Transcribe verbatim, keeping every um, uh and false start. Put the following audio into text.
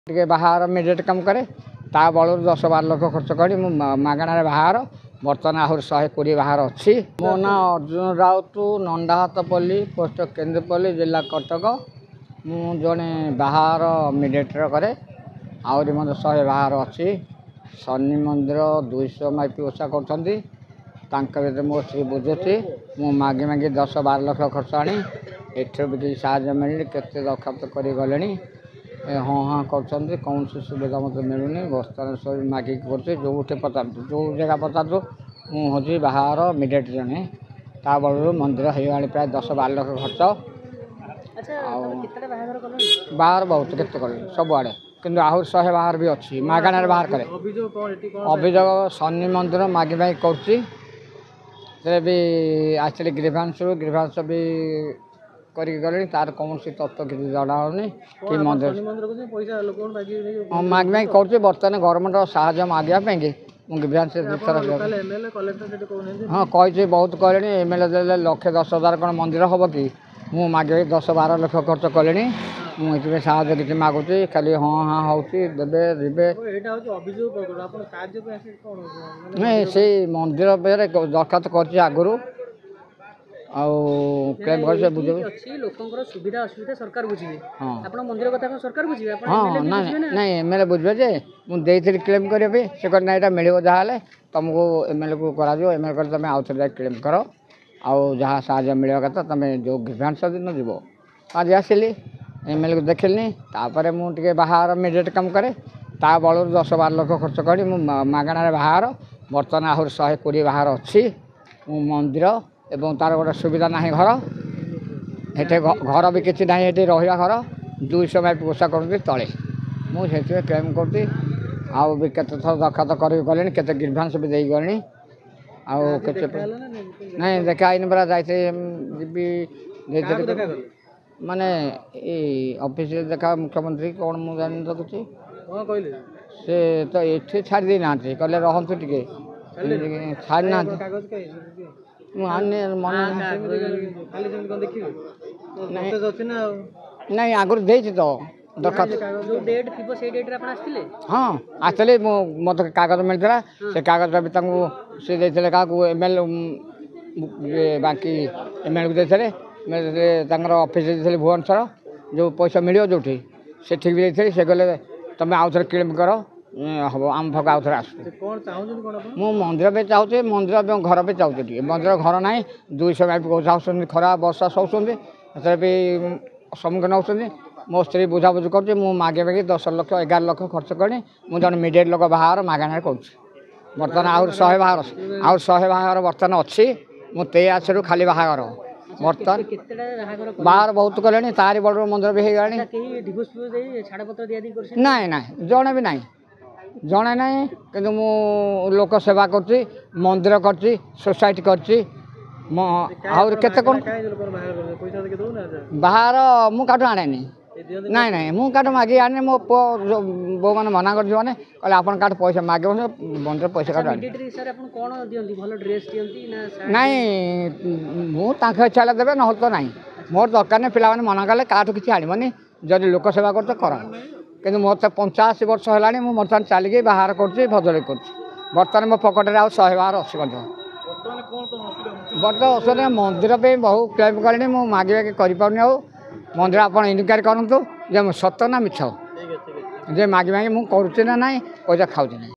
टे बाहर मिडिएट कम करे ता बल दस बार लक्ष खर्च कर मागणार बाहर बर्तमान आहरी शहे कोड़े बाहर अच्छी। मो ना अर्जुन राउत नंदाहातपल्ली पोस्ट केन्दुपल्ली जिला कटक। मु जड़े बाहर मिडिएटर करे आहरी मतलब शहे बाहर अच्छी। शनि मंदिर दुईश माइपी ओषा कर मो स्त्री बुझुची मु मागी मागी दस बार लक्ष खर्च आनी एठर भी किसी साहय मिलनी केते दरखास्त कर गले हाँ हाँ कर कौन सी सुविधा मत मिलूनी बस्तान सब मागिक कर पचार जो जगह पचार मुझे बाहर मिडिएट जड़े ता बल मंदिर हो प्राय दस बार लक्ष खर्च। बाहर बहुत के सब आड़े कि आहरी शहे बाहर भी अच्छी मागणार बाहर करे अभियोग शनि मंदिर मागी मागी कर भी आसले ग्रीभांश ग्रीभांश भी करी गले तार कौन सी तत्व किसी जड़ा होनी कि मंदिर हाँ मागी मागी कर बर्तमान गवर्नमेंट साहय मागे ग्रीभांश हाँ कही बहुत कले एम एल ए लक्षे दस हजार कौन मंदिर हम कि मु मागे दस बार लक्ष खर्च कले मुझे साहय किसी मागुची खाली हाँ हाँ हूँ देवे देवे नहीं से मंदिर दरखास्त कर आगुरी क्लेम कर सुविधा असुविधा सरकार बुझे हाँ मंदिर कथा सरकार बुझे हाँ ना नहीं एम एल ए बुझे जे मुझे क्लेम करेंगे से कहना यहाँ मिले जहाँ तुमको एम एल ए को करा एम एल ए तुम आउ थे क्लेम कर आउ जहाँ साहय मिले कथा तुम जो ग्रीभांश दिन जीव आज आसिली एम एल ए को देखिली तापर मुझे बाहर मिडिएट कम करे ता बल दस बार लक्ष खर्च कर मागणार बाहर बर्तमान आहरी शहे कोड़े बाहर अच्छी मंदिर एवं तार गोटे सुविधा ना घर ये घर भी किसी ना ये रहा घर दुईश माइप ओषा कर तले मुझे क्लेम कर भी केत थर दरखास्त कर गले केते ग्रीभांश भी दे गले नहीं देखा आईन परा जाइए माने ऑफिस देखा मुख्यमंत्री कौन मुझे जानी तो कुछ से तो ये छाड़ दे ना कहले रहतु टे छाड़ ना नहीं आगुरी दे तो हाँ आसले मत कागज मिलता से कागज भी सी देते क्या एम एल बाकी एम एल को देते ऑफिस देते भुवनेश्वर जो पैसा मिले जो से ठीक भी देते से गले तुम आउ थे क्लेम कर हम आम भग आउ थे आस मु मंदिर भी चाहूँ मंदिर घर भी चाहूँ टे मंदिर घर ना दुईश माइप चाहते खरा बर्षा सोचते भी सम्मुखीन होती मो स्त्री बुझाबुझी कर मागे मागे दस लक्ष एगार लक्ष खर्च कर जन मिडिएट लोक बाहर मागणार कर बर्तमान आहरी शहे बाहर आहरी शहे बाहर बर्तमान अच्छी मुझे आसरू खाली बाहर बर्तमान बाहर बहुत कले तारी बड़ मंदिर भी हो ना ना जड़े भी ना जड़े ना कि लोक सेवा कर मंदिर कर सोसाइटी कर कौन बाहर मु काटू आने ना ना मु काट मागे आने मो पु बो मैंने मना कर कहले आप काट पैसा मागे मंदिर पैसा काट नहीं मुझे इच्छा देवे ना तो ना मोर दरकार नहीं पिला मना कले काठू किसी आनबनी जब लोक सेवा कर कर कि मत पंचाशी वर्ष है मुझे बर्तमान चलिए बाहर कर भजड़ी कर बर्तमान मो पकेट आउ शहे बाहर अच्छी बर्तमान असुविधा मंदिर पे बहु क्लेम कले मुझे मागे मागे कर मंदिर आप इनक्वारी करूँ जे सत ना मिछ जे मागे मागे मुझे करुच्ची ना ना पैसा खाऊँ ना।